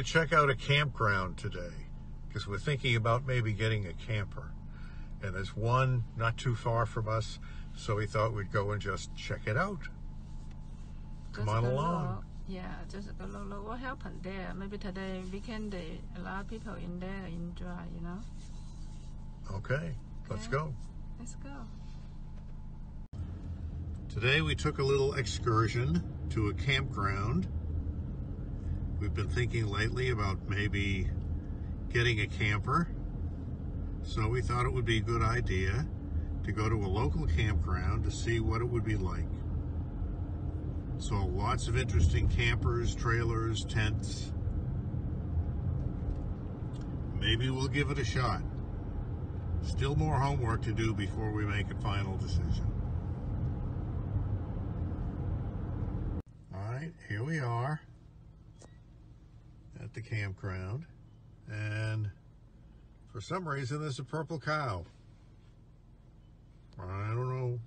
check out a campground today because we're thinking about maybe getting a camper. And there's one not too far from us, so we thought we'd go and just check it out. Come on along. Yeah, just go look what happened there. Maybe today weekend day, a lot of people in there enjoy, you know. Okay, let's go. Let's go. Today we took a little excursion to a campground. We've been thinking lately about maybe getting a camper. So we thought it would be a good idea to go to a local campground to see what it would be like. So lots of interesting campers, trailers, tents. Maybe we'll give it a shot. Still more homework to do before we make a final decision. All right, here we are at the campground. And for some reason, there's a purple cow. I don't know.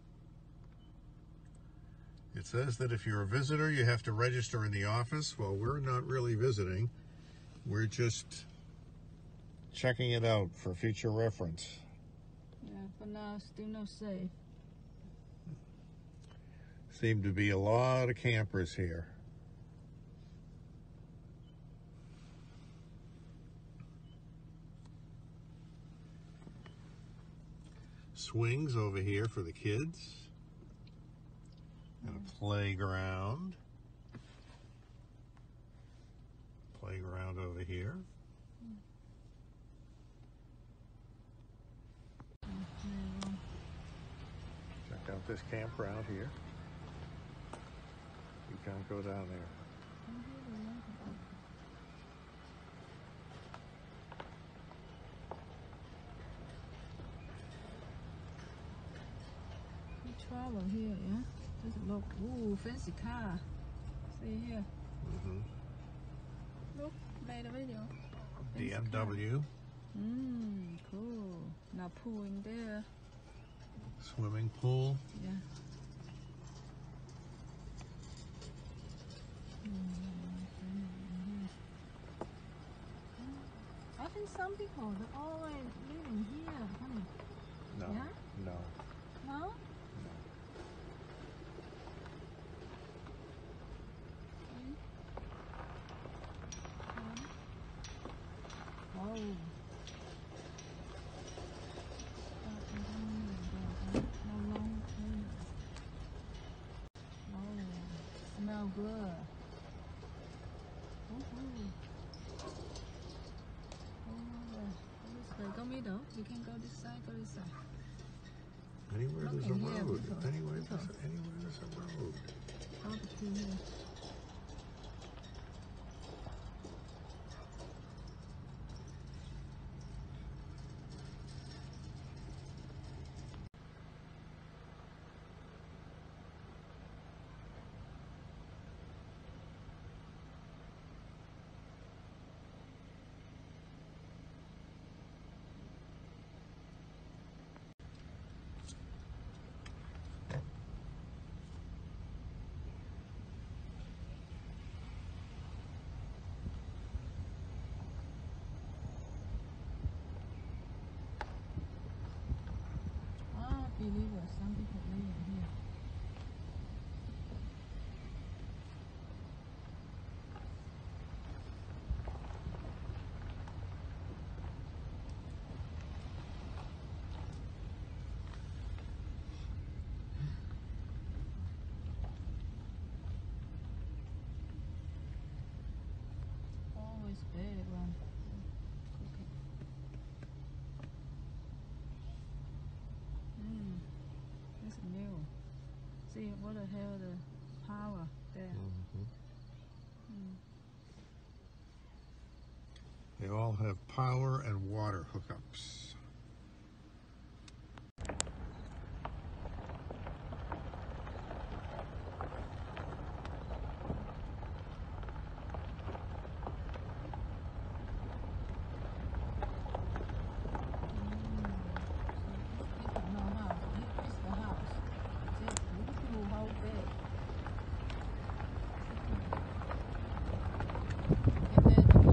It says that if you're a visitor, you have to register in the office. Well, we're not really visiting. We're just checking it out for future reference. Yeah, for now, still not safe. Seem to be a lot of campers here. Swings over here for the kids. And a playground. Playground over here. Check out this campground here. You can't go down there. We travel here, yeah? Just look. Ooh, fancy car. See here. Look, made a video. BMW. Cool. Now pool in there. Swimming pool. Yeah. I think some people they always living here, honey. No. Yeah? No. No? Oh. Smell good. This way, go middle. You can go this side, go this side. Anywhere there's a road. Anywhere there's a road. Barbecue here. Believers, some people living here. Always big one. It's new. See what the hell the power there. They all have power and water hookups. And then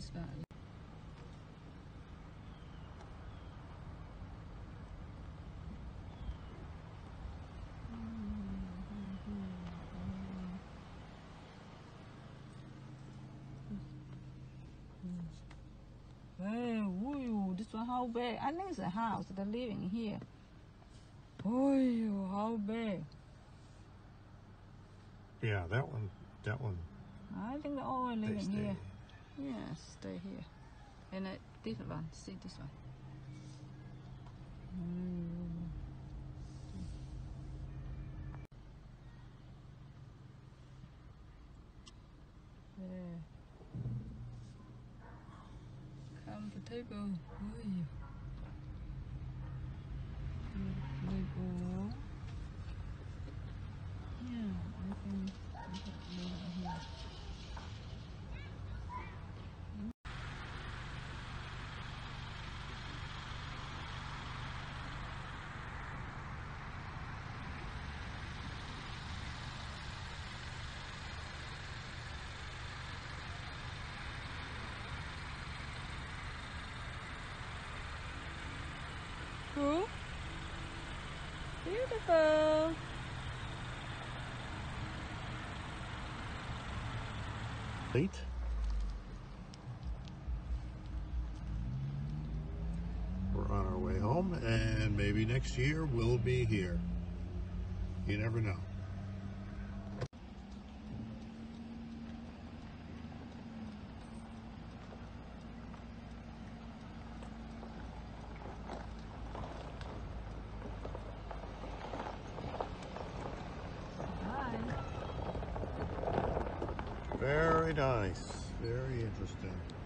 spot. Hey, woo, this one how big? I think it's a house. They're living here. Oh, how big? Yeah, that one. I think they're all They living stay. here. Yes, stay here. And this one, see this one. Yeah. Comfortable. Comfortable. Yeah, I can live here. Cool. Beautiful. Late. We're on our way home, and maybe next year we'll be here. You never know. Bye. Very nice. Very interesting.